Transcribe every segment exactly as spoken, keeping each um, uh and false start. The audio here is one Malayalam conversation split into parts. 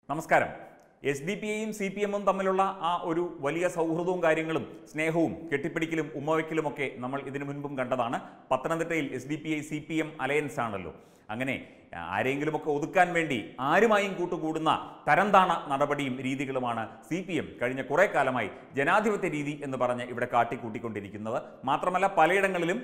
നമസ്കാരം. എസ് ഡി പി ഐയും സി പി എമ്മും തമ്മിലുള്ള ആ ഒരു വലിയ സൗഹൃദവും കാര്യങ്ങളും സ്നേഹവും കെട്ടിപ്പിടിക്കലും ഉമ്മവയ്ക്കലുമൊക്കെ നമ്മൾ ഇതിനു മുൻപും കണ്ടതാണ്. പത്തനംതിട്ടയിൽ S D P I C P M alliance ആണല്ലോ. അങ്ങനെ ആരെങ്കിലുമൊക്കെ ഒതുക്കാൻ വേണ്ടി ആരുമായും കൂട്ടുകൂടുന്ന തരംതാണ നടപടിയും രീതികളുമാണ് സി പി എം കഴിഞ്ഞ കുറേ കാലമായി ജനാധിപത്യ രീതി എന്ന് പറഞ്ഞ് ഇവിടെ കാട്ടിക്കൂട്ടിക്കൊണ്ടിരിക്കുന്നത്. മാത്രമല്ല പലയിടങ്ങളിലും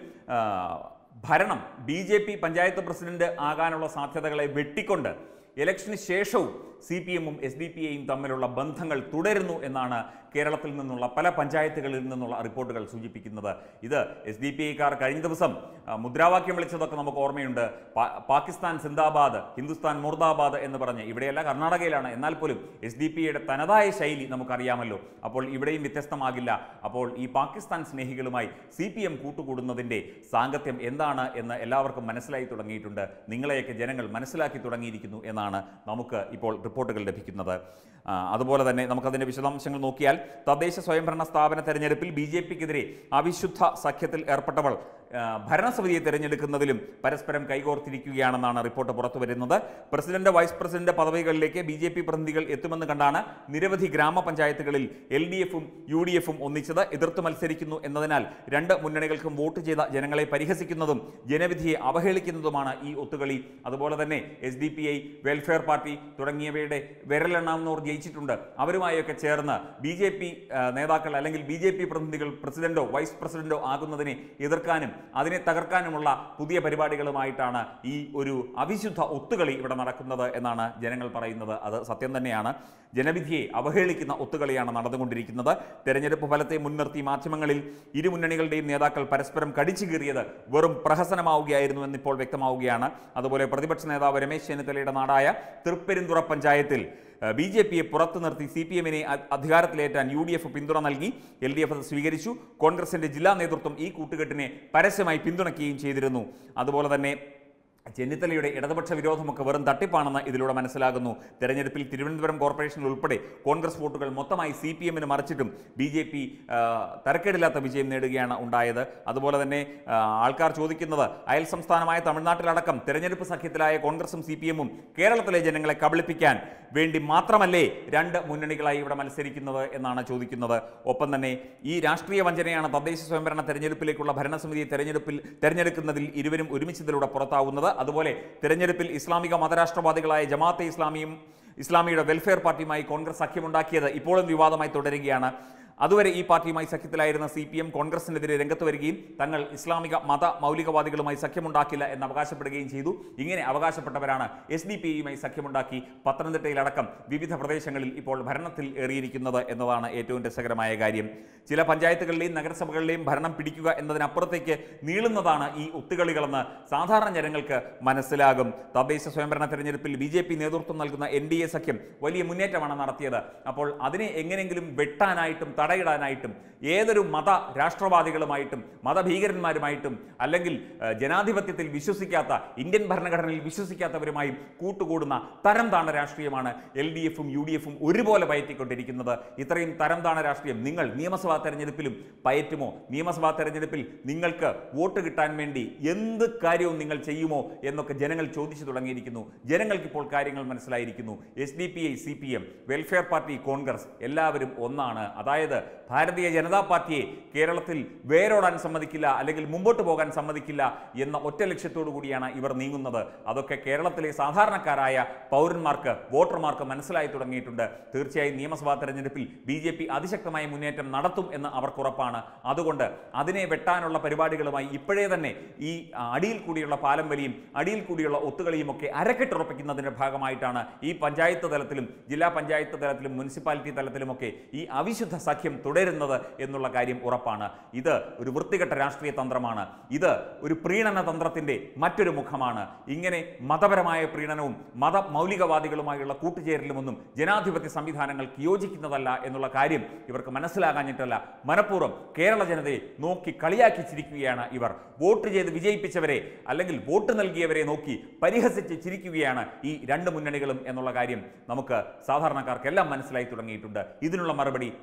ഭരണം B J P panchayat president ആകാനുള്ള സാധ്യതകളെ വെട്ടിക്കൊണ്ട് ഇലക്ഷന് ശേഷവും സി പി എമ്മും എസ് ഡി പി ഐയും തമ്മിലുള്ള ബന്ധങ്ങൾ തുടരുന്നു എന്നാണ് കേരളത്തിൽ നിന്നുള്ള പല പഞ്ചായത്തുകളിൽ നിന്നുള്ള റിപ്പോർട്ടുകൾ സൂചിപ്പിക്കുന്നത്. ഇത് എസ് ഡി പി ഐക്കാർ കഴിഞ്ഞ ദിവസം മുദ്രാവാക്യം വിളിച്ചതൊക്കെ നമുക്ക് ഓർമ്മയുണ്ട്. പാകിസ്ഥാൻ സിന്ദാബാദ്, ഹിന്ദുസ്ഥാൻ മുർദാബാദ് എന്ന് പറഞ്ഞ്. ഇവിടെയല്ല, കർണാടകയിലാണ്. എന്നാൽ പോലും എസ് ഡി പി ഐയുടെ തനതായ ശൈലി നമുക്കറിയാമല്ലോ. അപ്പോൾ ഇവിടെയും വ്യത്യസ്തമാകില്ല. അപ്പോൾ ഈ പാകിസ്ഥാൻ സ്നേഹികളുമായി സി പി എം കൂട്ടുകൂടുന്നതിൻ്റെ സാങ്കത്യം എന്താണ് എന്ന് എല്ലാവർക്കും മനസ്സിലായി തുടങ്ങിയിട്ടുണ്ട്. നിങ്ങളെയൊക്കെ ജനങ്ങൾ മനസ്സിലാക്കി തുടങ്ങിയിരിക്കുന്നു എന്നാണ് നമുക്ക് ഇപ്പോൾ റിപ്പോർട്ടുകൾ ലഭിക്കുന്നത്. അതുപോലെ തന്നെ നമുക്കതിൻ്റെ വിശദാംശങ്ങൾ നോക്കിയാൽ തദ്ദേശ സ്വയംഭരണ സ്ഥാപന തെരഞ്ഞെടുപ്പിൽ ബി ജെ പിക്കെതിരെ അവിശുദ്ധ സഖ്യത്തിൽ ഏർപ്പെട്ടവൾ ഭരണസമിതിയെ തിരഞ്ഞെടുക്കുന്നതിലും പരസ്പരം കൈകോർത്തിരിക്കുകയാണെന്നാണ് റിപ്പോർട്ട് പുറത്തു വരുന്നത്. പ്രസിഡന്റ്, വൈസ് പ്രസിഡന്റ് പദവികളിലേക്ക് ബി ജെ പി പ്രതിനിധികൾ എത്തുമെന്ന് കണ്ടാണ് നിരവധി ഗ്രാമപഞ്ചായത്തുകളിൽ എൽ ഡി എഫും യു ഡി എഫും ഒന്നിച്ചത്. എതിർത്ത് മത്സരിക്കുന്നു എന്നതിനാൽ രണ്ട് മുന്നണികൾക്കും വോട്ട് ചെയ്ത ജനങ്ങളെ പരിഹസിക്കുന്നതും ജനവിധിയെ അവഹേളിക്കുന്നതുമാണ് ഈ ഒത്തുകളി. അതുപോലെ തന്നെ S D P I, welfare party തുടങ്ങിയവയുടെ വിരലെണ്ണാവുന്നവർ ജയിച്ചിട്ടുണ്ട്. അവരുമായൊക്കെ ചേർന്ന് ബി ജെ പി നേതാക്കൾ അല്ലെങ്കിൽ ബി ജെ പി പ്രതിനിധികൾ പ്രസിഡന്റോ വൈസ് പ്രസിഡന്റോ ആകുന്നതിനെ എതിർക്കാനും അതിനെ തകർക്കാനുമുള്ള പുതിയ പരിപാടികളുമായിട്ടാണ് ഈ ഒരു അവിശുദ്ധ ഒത്തുകളി ഇവിടെ നടക്കുന്നത് എന്നാണ് ജനങ്ങൾ പറയുന്നത്. അത് സത്യം തന്നെയാണ്. ജനവിധിയെ അവഹേളിക്കുന്ന ഒത്തുകളിയാണ് നടന്നുകൊണ്ടിരിക്കുന്നത്. തെരഞ്ഞെടുപ്പ് ഫലത്തെ മുൻനിർത്തി മാധ്യമങ്ങളിൽ ഇരു മുന്നണികളുടെയും നേതാക്കൾ പരസ്പരം കടിച്ചു കീറിയത് വെറും പ്രഹസനമാവുകയായിരുന്നു എന്നിപ്പോൾ വ്യക്തമാവുകയാണ്. അതുപോലെ പ്രതിപക്ഷ നേതാവ് രമേശ് ചെന്നിത്തലയുടെ നാടായ തൃപ്പെരുന്തുറ പഞ്ചായത്തിൽ ബി ജെ പിയെ പുറത്തു നിർത്തി സി പി എമ്മിനെ അധികാരത്തിലേറ്റാൻ യു ഡി എഫ് പിന്തുണ നൽകി. എൽ ഡി എഫ് അത് സ്വീകരിച്ചു. കോൺഗ്രസിന്റെ ജില്ലാ നേതൃത്വം ഈ കൂട്ടുകെട്ടിനെ പരസ്യമായി പിന്തുണയ്ക്കുകയും ചെയ്തിരുന്നു. അതുപോലെ തന്നെ ചെന്നിത്തലയുടെ ഇടതുപക്ഷ വിരോധമൊക്കെ വെറും തട്ടിപ്പാണെന്ന് ഇതിലൂടെ മനസ്സിലാകുന്നു. തെരഞ്ഞെടുപ്പിൽ തിരുവനന്തപുരം കോർപ്പറേഷനിൽ ഉൾപ്പെടെ കോൺഗ്രസ് വോട്ടുകൾ മൊത്തമായി സി പി എമ്മിന് മറിച്ചിട്ടും ബി ജെ പി തരക്കേടില്ലാത്ത വിജയം നേടുകയാണ് ഉണ്ടായത്. അതുപോലെ തന്നെ ആൾക്കാർ ചോദിക്കുന്നത്, അയൽ സംസ്ഥാനമായ തമിഴ്നാട്ടിലടക്കം തെരഞ്ഞെടുപ്പ് സഖ്യത്തിലായ കോൺഗ്രസും സി പി എമ്മും കേരളത്തിലെ ജനങ്ങളെ കബളിപ്പിക്കാൻ വേണ്ടി മാത്രമല്ലേ രണ്ട് മുന്നണികളായി ഇവിടെ മത്സരിക്കുന്നത് എന്നാണ് ചോദിക്കുന്നത്. ഒപ്പം തന്നെ ഈ രാഷ്ട്രീയ വഞ്ചനയാണ് തദ്ദേശ സ്വയംഭരണ തെരഞ്ഞെടുപ്പിലേക്കുള്ള ഭരണസമിതിയെ തെരഞ്ഞെടുപ്പിൽ തെരഞ്ഞെടുക്കുന്നതിൽ ഇരുവരും ഒരുമിച്ചതിലൂടെ പുറത്താവുന്നത്. അതുപോലെ തെരഞ്ഞെടുപ്പിൽ ഇസ്ലാമിക മതരാഷ്ട്രവാദികളായ ജമാഅത്തെ ഇസ്ലാമിയും ഇസ്ലാമിയുടെ വെൽഫെയർ പാർട്ടിയുമായി കോൺഗ്രസ് സഖ്യമുണ്ടാക്കിയത് ഇപ്പോഴും വിവാദമായി തുടരുകയാണ്. അതുവരെ ഈ പാർട്ടിയുമായി സഖ്യത്തിലായിരുന്ന സി പി എം കോൺഗ്രസിനെതിരെ രംഗത്ത് വരികയും തങ്ങൾ ഇസ്ലാമിക മത മൗലികവാദികളുമായി സഖ്യമുണ്ടാക്കില്ല എന്ന് അവകാശപ്പെടുകയും ചെയ്തു. ഇങ്ങനെ അവകാശപ്പെട്ടവരാണ് എസ് ഡി പി ഐയുമായി സഖ്യമുണ്ടാക്കി പത്തനംതിട്ടയിലടക്കം വിവിധ പ്രദേശങ്ങളിൽ ഇപ്പോൾ ഭരണത്തിൽ ഏറിയിരിക്കുന്നത് എന്നതാണ് ഏറ്റവും രസകരമായ കാര്യം. ചില പഞ്ചായത്തുകളിലെയും നഗരസഭകളിലെയും ഭരണം പിടിക്കുക എന്നതിനപ്പുറത്തേക്ക് നീളുന്നതാണ് ഈ ഒത്തുകളികളെന്ന് സാധാരണ ജനങ്ങൾക്ക് മനസ്സിലാകും. തദ്ദേശ സ്വയംഭരണ തെരഞ്ഞെടുപ്പിൽ ബി ജെ പി നേതൃത്വം നൽകുന്ന എൻ ഡി എ സഖ്യം വലിയ മുന്നേറ്റമാണ് നടത്തിയത്. അപ്പോൾ അതിനെ എങ്ങനെയെങ്കിലും വെട്ടാനായിട്ടും തടയിടാനായിട്ടും ഏതൊരു മത രാഷ്ട്രവാദികളുമായിട്ടും മതഭീകരന്മാരുമായിട്ടും അല്ലെങ്കിൽ ജനാധിപത്യത്തിൽ വിശ്വസിക്കാത്ത, ഇന്ത്യൻ ഭരണഘടനയിൽ വിശ്വസിക്കാത്തവരുമായും കൂട്ടുകൂടുന്ന തരം താണ രാഷ്ട്രീയമാണ് എൽ ഡി എഫും യു ഡി എഫും ഒരുപോലെ പയറ്റിക്കൊണ്ടിരിക്കുന്നത്. ഇത്രയും തരം താണ രാഷ്ട്രീയം നിങ്ങൾ നിയമസഭാ തെരഞ്ഞെടുപ്പിലും പയറ്റുമോ? നിയമസഭാ തെരഞ്ഞെടുപ്പിൽ നിങ്ങൾക്ക് വോട്ട് കിട്ടാൻ വേണ്ടി എന്ത് കാര്യവും നിങ്ങൾ ചെയ്യുമോ എന്നൊക്കെ ജനങ്ങൾ ചോദിച്ചു തുടങ്ങിയിരിക്കുന്നു. ജനങ്ങൾക്കിപ്പോൾ കാര്യങ്ങൾ മനസ്സിലായിരിക്കുന്നു. S D P I, C P M, welfare party, Congress എല്ലാവരും ഒന്നാണ്. അതായത് ഭാരതീയ ജനതാ പാർട്ടിയെ കേരളത്തിൽ വേരോടാൻ സമ്മതിക്കില്ല അല്ലെങ്കിൽ മുമ്പോട്ട് പോകാൻ സമ്മതിക്കില്ല എന്ന ഒറ്റ ലക്ഷ്യത്തോടു കൂടിയാണ് ഇവർ നീങ്ങുന്നത്. അതൊക്കെ കേരളത്തിലെ സാധാരണക്കാരായ പൗരന്മാർക്ക്, വോട്ടർമാർക്ക് മനസ്സിലായി തുടങ്ങിയിട്ടുണ്ട്. തീർച്ചയായും നിയമസഭാ തെരഞ്ഞെടുപ്പിൽ ബി ജെ പി അതിശക്തമായ മുന്നേറ്റം നടത്തും എന്ന് അവർക്കുറപ്പാണ്. അതുകൊണ്ട് അതിനെ വെട്ടാനുള്ള പരിപാടികളുമായി ഇപ്പോഴേ തന്നെ ഈ അടിയിൽ കൂടിയുള്ള പാലം വലിയും അടിയിൽ കൂടിയുള്ള ഒത്തുകളിയും ഒക്കെ അരക്കെട്ടുറപ്പിക്കുന്നതിൻ്റെ ഭാഗമായിട്ടാണ് ഈ പഞ്ചായത്ത് തലത്തിലും ജില്ലാ പഞ്ചായത്ത് തലത്തിലും മുനിസിപ്പാലിറ്റി തലത്തിലുമൊക്കെ ഈ അവിശുദ്ധ സഖ്യം തുടരുന്നത് എന്നുള്ള കാര്യം ഉറപ്പാണ്. ഇത് ഒരു വൃത്തികെട്ട രാഷ്ട്രീയ തന്ത്രമാണ്. ഇത് ഒരു പ്രീണന തന്ത്രത്തിന്റെ മറ്റൊരു മുഖമാണ്. ഇങ്ങനെ മതപരമായ പ്രീണനവും മത മൗലികവാദികളുമായുള്ള കൂട്ടുചേരലുമൊന്നും ജനാധിപത്യ സംവിധാനങ്ങൾക്ക് യോജിക്കുന്നതല്ല എന്നുള്ള കാര്യം ഇവർക്ക് മനസ്സിലാകാഞ്ഞിട്ടല്ല, മനഃപൂർവ്വം കേരള ജനതയെ നോക്കി കളിയാക്കി ചിരിക്കുകയാണ് ഇവർ. വോട്ട് ചെയ്ത് വിജയിപ്പിച്ചവരെ അല്ലെങ്കിൽ വോട്ട് നൽകിയവരെ നോക്കി പരിഹസിച്ച് ചിരിക്കുകയാണ് ഈ രണ്ട് മുന്നണികളും എന്നുള്ള കാര്യം നമുക്ക് സാധാരണക്കാർക്കെല്ലാം മനസ്സിലായി തുടങ്ങിയിട്ടുണ്ട്. ഇതിനുള്ള മറുപടി നിയമസഭാ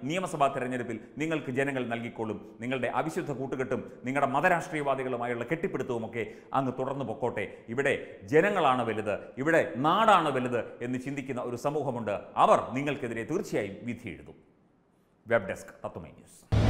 തെരഞ്ഞെടുപ്പിൽ നിങ്ങൾക്ക് ജനങ്ങൾ നൽകിക്കൊള്ളും. നിങ്ങളുടെ അവിശുദ്ധ കൂട്ടുകെട്ടും നിങ്ങളുടെ മതരാഷ്ട്രീയവാദികളുമായുള്ള കെട്ടിപ്പിടുത്തവുമൊക്കെ അങ്ങ് തുടർന്നു പൊക്കോട്ടെ. ഇവിടെ ജനങ്ങളാണ് വലുത്, ഇവിടെ നാടാണ് വലുത് എന്ന് ചിന്തിക്കുന്ന ഒരു സമൂഹമുണ്ട്. അവർ നിങ്ങൾക്കെതിരെ തീർച്ചയായും വിധി എഴുതും. Web desk Tatwamayi news.